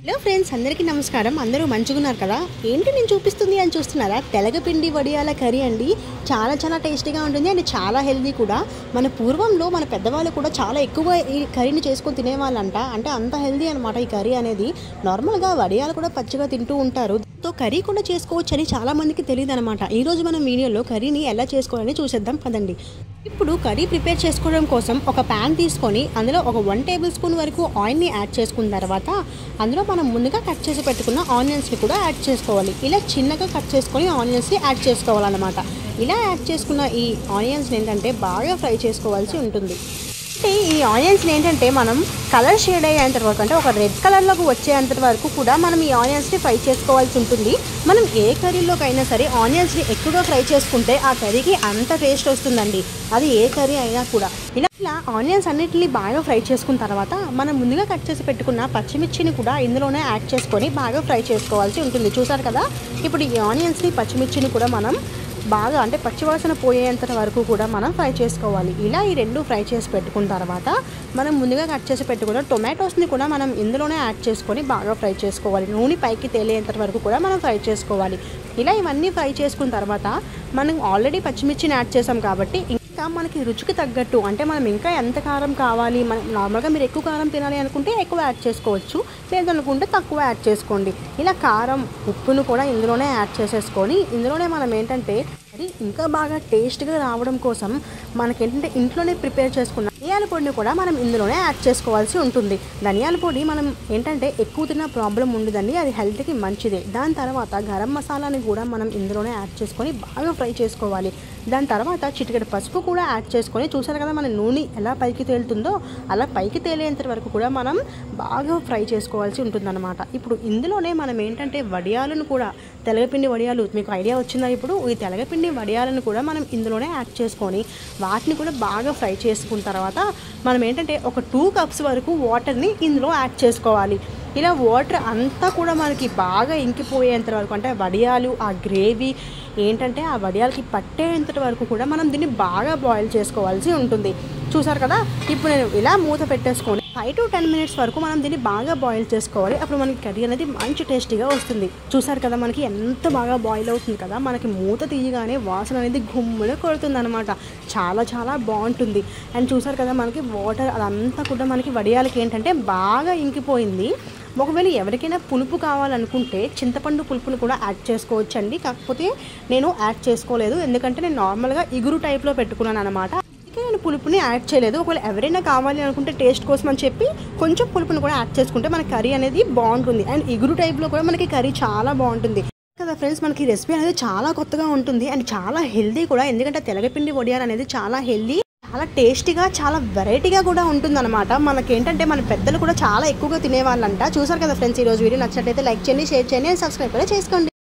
Hello friends, అందరికీ నమస్కారం. అందరూ మంచిగున్నారు కదా? ఏంటి నేను చూపిస్తుంది అని చూస్తున్నారా? తెలగపిండి వడియాల కర్రీ అండి. చాలా చాలా టేస్టీగా ఉంటుంది అండ్ చాలా హెల్దీ కూడా. మన పూర్వంలో మన పెద్దవాళ్ళు కూడా చాలా ఎక్కువ ఈ కర్రీని చేసుకొని తినేవాళ్ళంట. అంటే అంత హెల్దీ అనమాట ఈ కర్రీ అనేది. నార్మల్గా వడియాలు కూడా పచ్చిగా తింటూ ఉంటారు. తో కర్రీ కూడా చేసుకోవచ్చు అని చాలామందికి తెలియదు అనమాట. ఈరోజు మనం వీడియోలో కర్రీని ఎలా చేసుకోవాలని చూసేద్దాం పదండి. ఇప్పుడు కర్రీ ప్రిపేర్ చేసుకోవడం కోసం ఒక ప్యాన్ తీసుకొని అందులో ఒక 1 టేబుల్ స్పూన్ వరకు ఆయిల్ని యాడ్ చేసుకున్న తర్వాత అందులో మనం ముందుగా కట్ చేసి పెట్టుకున్న ఆనియన్స్ని కూడా యాడ్ చేసుకోవాలి. ఇలా చిన్నగా కట్ చేసుకొని ఆనియన్స్ని యాడ్ చేసుకోవాలన్నమాట. ఇలా యాడ్ చేసుకున్న ఈ ఆనియన్స్ని ఏంటంటే బాగా ఫ్రై చేసుకోవాల్సి ఉంటుంది. అంటే ఈ ఆనియన్స్ని ఏంటంటే మనం కలర్ షేడ్ అయ్యేంత వరకు, అంటే ఒక రెడ్ కలర్లోకి వచ్చేంత వరకు కూడా మనం ఈ ఆనియన్స్ని ఫ్రై చేసుకోవాల్సి ఉంటుంది. మనం ఏ కర్రీలోకైనా సరే ఆనియన్స్ని ఎక్కువగా ఫ్రై చేసుకుంటే ఆ కర్రీకి అంత టేస్ట్ వస్తుందండి. అది ఏ కర్రీ అయినా కూడా. ఇలా ఆనియన్స్ అన్నిటిని బాగా ఫ్రై చేసుకున్న తర్వాత మనం ముందుగా కట్ చేసి పెట్టుకున్న పచ్చిమిర్చిని కూడా ఇందులోనే యాడ్ చేసుకొని బాగా ఫ్రై చేసుకోవాల్సి ఉంటుంది. చూసారు కదా? ఇప్పుడు ఈ ఆనియన్స్ని పచ్చిమిర్చిని కూడా మనం బాగా, అంటే పచ్చివాసన పోయేంత వరకు కూడా మనం ఫ్రై చేసుకోవాలి. ఇలా ఈ రెండు ఫ్రై చేసి పెట్టుకున్న తర్వాత మనం ముందుగా కట్ చేసి పెట్టుకున్న టొమాటోస్ని కూడా మనం ఇందులోనే యాడ్ చేసుకొని బాగా ఫ్రై చేసుకోవాలి. నూనె పైకి తేలేంత వరకు కూడా మనం ఫ్రై చేసుకోవాలి. ఇలా ఇవన్నీ ఫ్రై చేసుకున్న తర్వాత మనం ఆల్రెడీ పచ్చిమిర్చిని యాడ్ చేసాం కాబట్టి ఇంకా మనకి రుచికి తగ్గట్టు, అంటే మనం ఇంకా ఎంత కారం కావాలి, మనం నార్మల్గా మీరు ఎక్కువ కారం తినాలి అనుకుంటే ఎక్కువ యాడ్ చేసుకోవచ్చు, లేదనుకుంటే తక్కువ యాడ్ చేసుకోండి. ఇలా కారం ఉప్పును కూడా ఇందులోనే యాడ్ చేసేసుకొని ఇందులోనే మనం ఏంటంటే అది ఇంకా బాగా టేస్ట్గా రావడం కోసం మనకేంటంటే ఇంట్లోనే ప్రిపేర్ చేసుకున్న ధనియాల పొడిని కూడా మనం ఇందులోనే యాడ్ చేసుకోవాల్సి ఉంటుంది. ధనియాల పొడి మనం ఏంటంటే ఎక్కువ తిన్న ప్రాబ్లం ఉండదండి, అది హెల్త్కి మంచిదే. దాని తర్వాత గరం మసాలాని కూడా మనం ఇందులోనే యాడ్ చేసుకొని బాగా ఫ్రై చేసుకోవాలి. దాని తర్వాత చిటికెడు పసుపు కూడా యాడ్ చేసుకొని, చూసారు కదా మన నూనె ఎలా పైకి తేలుతుందో అలా పైకి తేలేంత వరకు కూడా మనం బాగా ఫ్రై చేసుకోవాల్సి ఉంటుందన్నమాట. ఇప్పుడు ఇందులోనే మనం ఏంటంటే వడియాలను కూడా, తెలగపిండి వడియాలు మీకు ఐడియా వచ్చిందా? ఇప్పుడు ఈ తెలగపిండి వడియాలను కూడా మనం ఇందులోనే యాడ్ చేసుకొని వాటిని కూడా బాగా ఫ్రై చేసుకున్న తర్వాత మనం ఏంటంటే ఒక 2 కప్స్ వరకు వాటర్ని ఇందులో యాడ్ చేసుకోవాలి. ఇలా వాటర్ అంతా కూడా మనకి బాగా ఇంకిపోయేంత వరకు, అంటే వడియాలు ఆ గ్రేవీ ఏంటంటే ఆ వడియాలకి పట్టేంత వరకు కూడా మనం దీన్ని బాగా బాయిల్ చేసుకోవాల్సి ఉంటుంది. చూసారు కదా? ఇప్పుడు నేను ఇలా మూత పెట్టేసుకొని 5 to 10 minutes వరకు మనం దీన్ని బాగా బాయిల్ చేసుకోవాలి. అప్పుడు మనకి కర్రీ అనేది మంచి టేస్టీగా వస్తుంది. చూసారు కదా మనకి ఎంత బాగా బాయిల్ అవుతుంది కదా, మనకి మూత తీయగానే వాసన అనేది గుమ్మున కొడుతుంది అనమాట. చాలా చాలా బాగుంటుంది. అండ్ చూసారు కదా మనకి వాటర్ అదంతా కూడా మనకి వడియాలకి ఏంటంటే బాగా ఇంకిపోయింది. ఒకవేళ ఎవరికైనా పులుపు కావాలనుకుంటే చింతపండు పులుపును కూడా యాడ్ చేసుకోవచ్చండి. కాకపోతే నేను యాడ్ చేసుకోలేదు, ఎందుకంటే నేను నార్మల్గా ఇగురు టైప్లో పెట్టుకున్నాను అనమాట. నేను పులుపుని యాడ్ చేయలేదు. ఒకవేళ ఎవరైనా కావాలి అనుకుంటే టేస్ట్ కోసం అని చెప్పి కొంచెం పులుపుని కూడా యాడ్ చేసుకుంటే మన కర్రీ అనేది బాగుంటుంది. అండ్ ఇగురు టైప్లో కూడా మనకి కర్రీ చాలా బాగుంటుంది కదా ఫ్రెండ్స్. మనకి రెసిపీ అనేది చాలా కొత్తగా ఉంటుంది అండ్ చాలా హెల్దీ కూడా, ఎందుకంటే తెలగపిండి వడియాలు అనేది చాలా హెల్దీ, చాలా టేస్టీగా, చాలా వెరైటీగా కూడా ఉంటుందన్నమాట. మనకేంటంటే మన పెద్దలు కూడా చాలా ఎక్కువగా తినేవాళ్ళంట. చూసారు కదా ఫ్రెండ్స్, ఈరోజు వీడియో నచ్చినట్లయితే లైక్ చేయండి, షేర్ చేయండి అండ్ సబ్స్క్రైబ్ కూడా చేసుకోండి.